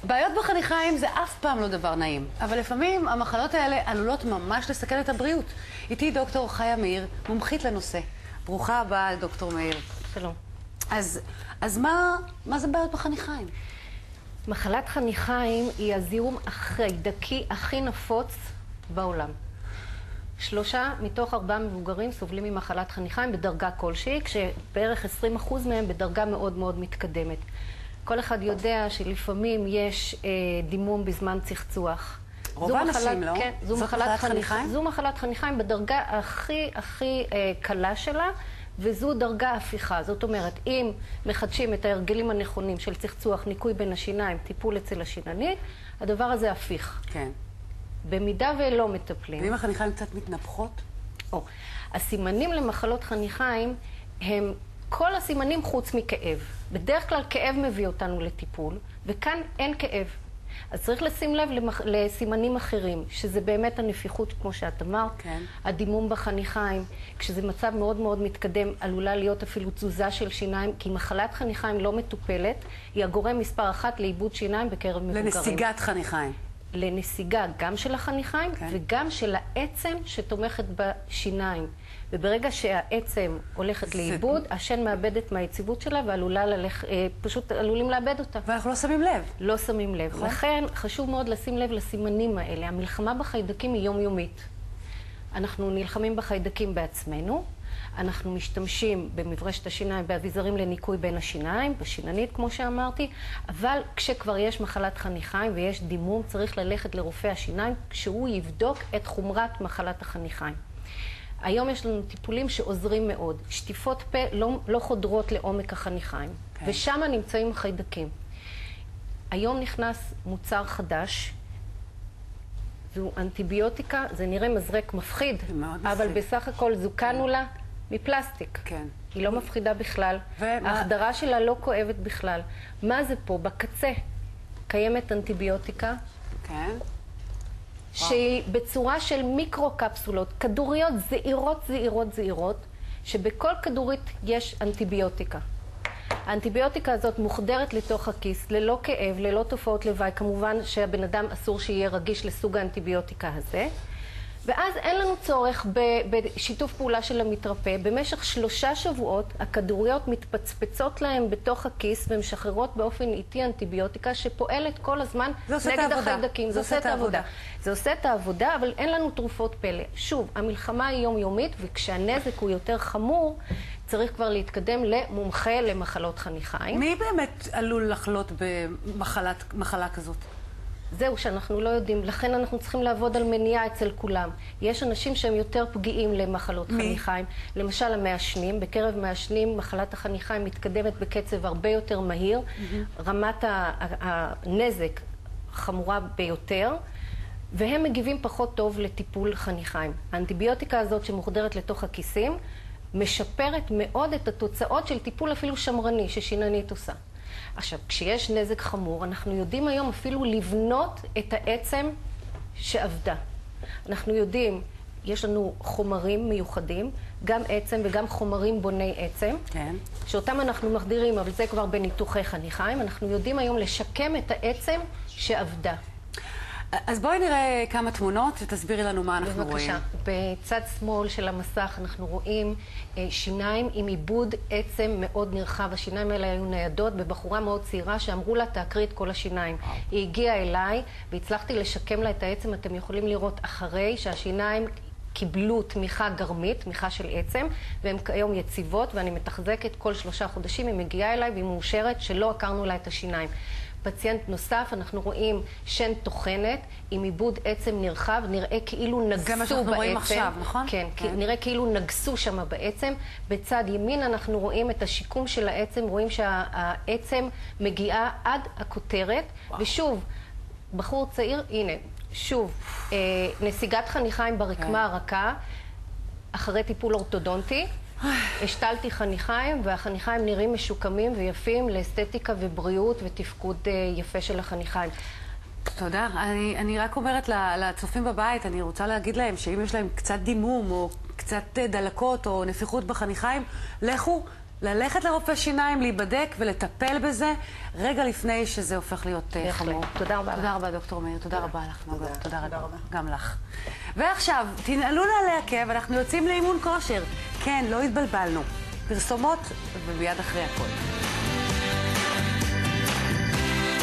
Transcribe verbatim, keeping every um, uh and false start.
בעיות בחניכיים זה אף פעם לא דבר נעים, אבל לפעמים המחלות האלה עלולות ממש לסכן את הבריאות. איתי דוקטור חיה מאיר, מומחית לנושא. ברוכה הבאה, דוקטור מאיר. שלום. אז, אז מה, מה זה בעיות בחניכיים? מחלת חניכיים היא הזיהום החיידקי הכי נפוץ בעולם. שלושה מתוך ארבעה מבוגרים סובלים ממחלת חניכיים בדרגה כלשהי, כשבערך עשרים אחוז מהם בדרגה מאוד מאוד מתקדמת. כל אחד יודע שלפעמים יש אה, דימום בזמן צחצוח. רוב האנשים, לא? כן, זו זאת מחלת מחלת חניכיים? חניכיים? זו מחלת חניכיים בדרגה הכי הכי אה, קלה שלה, וזו דרגה הפיכה. זאת אומרת, אם מחדשים את ההרגלים הנכונים של צחצוח, ניקוי בין השיניים, טיפול אצל השיננית, הדבר הזה הפיך. כן. במידה ולא מטפלים. ואם החניכיים קצת מתנפחות? או, הסימנים למחלות חניכיים הם כל הסימנים חוץ מכאב. בדרך כלל כאב מביא אותנו לטיפול, וכאן אין כאב. אז צריך לשים לב למח... לסימנים אחרים, שזה באמת הנפיחות, כמו שאת אמרת, כן. הדימום בחניכיים, כשזה מצב מאוד מאוד מתקדם, עלולה להיות אפילו תזוזה של שיניים, כי מחלת חניכיים לא מטופלת, היא הגורם מספר אחת לאיבוד שיניים בקרב מבוגרים. לנסיגת חניכיים. לנסיגה גם של החניכיים, כן. וגם של העצם שתומכת בשיניים. וברגע שהעצם הולכת זה... לאיבוד, השן מאבדת מהיציבות שלה ועלולה ללכת, פשוט עלולים לאבד אותה. ואנחנו לא שמים לב. לא שמים לב. נכון? לכן חשוב מאוד לשים לב לסימנים האלה. המלחמה בחיידקים היא יומיומית. אנחנו נלחמים בחיידקים בעצמנו, אנחנו משתמשים במברשת השיניים, באביזרים לניקוי בין השיניים, בשיננית כמו שאמרתי, אבל כשכבר יש מחלת חניכיים ויש דימום, צריך ללכת לרופא השיניים כשהוא יבדוק את חומרת מחלת החניכיים. היום יש לנו טיפולים שעוזרים מאוד. שטיפות פה לא, לא חודרות לעומק החניכיים, okay. ושם נמצאים החיידקים. היום נכנס מוצר חדש, זו אנטיביוטיקה, זה נראה מזרק מפחיד, אבל מפחיד. בסך הכל זו קנולה מפלסטיק. כן. היא לא מפחידה בכלל, ומה... ההחדרה שלה לא כואבת בכלל. מה זה פה? בקצה קיימת אנטיביוטיקה, כן. שהיא בצורה של מיקרו-קפסולות, כדוריות זעירות, זעירות, זעירות, שבכל כדורית יש אנטיביוטיקה. האנטיביוטיקה הזאת מוחדרת לתוך הכיס, ללא כאב, ללא תופעות לוואי. כמובן שהבן אדם אסור שיהיה רגיש לסוג האנטיביוטיקה הזה. ואז אין לנו צורך בשיתוף פעולה של המתרפא. במשך שלושה שבועות הכדוריות מתפצפצות להם בתוך הכיס ומשחררות באופן איטי אנטיביוטיקה שפועלת כל הזמן נגד החיידקים. זה עושה את העבודה. זה עושה את העבודה, אבל אין לנו תרופות פלא. שוב, המלחמה היא יומיומית, וכשהנזק הוא יותר חמור, צריך כבר להתקדם למומחה למחלות חניכיים. מי באמת עלול לחלות במחלה כזאת? זהו, שאנחנו לא יודעים. לכן אנחנו צריכים לעבוד על מניעה אצל כולם. יש אנשים שהם יותר פגיעים למחלות מי? חניכיים. למשל, המעשנים. בקרב מעשנים, מחלת החניכיים מתקדמת בקצב הרבה יותר מהיר. Mm-hmm. רמת הנזק חמורה ביותר, והם מגיבים פחות טוב לטיפול חניכיים. האנטיביוטיקה הזאת שמוחדרת לתוך הכיסים, משפרת מאוד את התוצאות של טיפול אפילו שמרני ששיננית עושה. עכשיו, כשיש נזק חמור, אנחנו יודעים היום אפילו לבנות את העצם שעבדה. אנחנו יודעים, יש לנו חומרים מיוחדים, גם עצם וגם חומרים בוני עצם, כן. שאותם אנחנו מחדירים, אבל זה כבר בניתוחי חניכיים. אנחנו יודעים היום לשקם את העצם שעבדה. אז בואי נראה כמה תמונות ותסבירי לנו מה אנחנו רואים. בבקשה. בצד שמאל של המסך אנחנו רואים שיניים עם עיבוד עצם מאוד נרחב. השיניים האלה היו ניידות בבחורה מאוד צעירה שאמרו לה תעקרי את כל השיניים. היא הגיעה אליי והצלחתי לשקם לה את העצם. אתם יכולים לראות אחרי שהשיניים קיבלו תמיכה גרמית, תמיכה של עצם, והן היום יציבות ואני מתחזקת כל שלושה חודשים. היא מגיעה אליי והיא מאושרת שלא עקרנו לה את השיניים. פציינט נוסף, אנחנו רואים שן תוכנת עם עיבוד עצם נרחב, נראה כאילו נגסו בעצם. זה מה שאנחנו רואים עכשיו, נכון? כן, כן, נראה כאילו נגסו שם בעצם. בצד ימין אנחנו רואים את השיקום של העצם, רואים שהעצם מגיעה עד הכותרת, וואו. ושוב, בחור צעיר, הנה, שוב, אה, נסיגת חניכיים ברקמה הרכה, אחרי טיפול אורתודונטי, השתלתי חניכיים, והחניכיים נראים משוקמים ויפים לאסתטיקה ובריאות ותפקוד יפה של החניכיים. תודה. אני, אני רק אומרת לצופים בבית, אני רוצה להגיד להם שאם יש להם קצת דימום או קצת דלקות או נפיחות בחניכיים, לכו ללכת לרופא שיניים, להיבדק ולטפל בזה רגע לפני שזה הופך להיות חמור. תודה רבה. תודה רבה, דוקטור מאיר. תודה רבה לך, נוגה. תודה רבה. גם לך. ועכשיו, תנעלו נעלי עקב, אנחנו יוצאים לאימון כושר. כן, לא התבלבלנו. פרסומות ומיד אחרי הכל.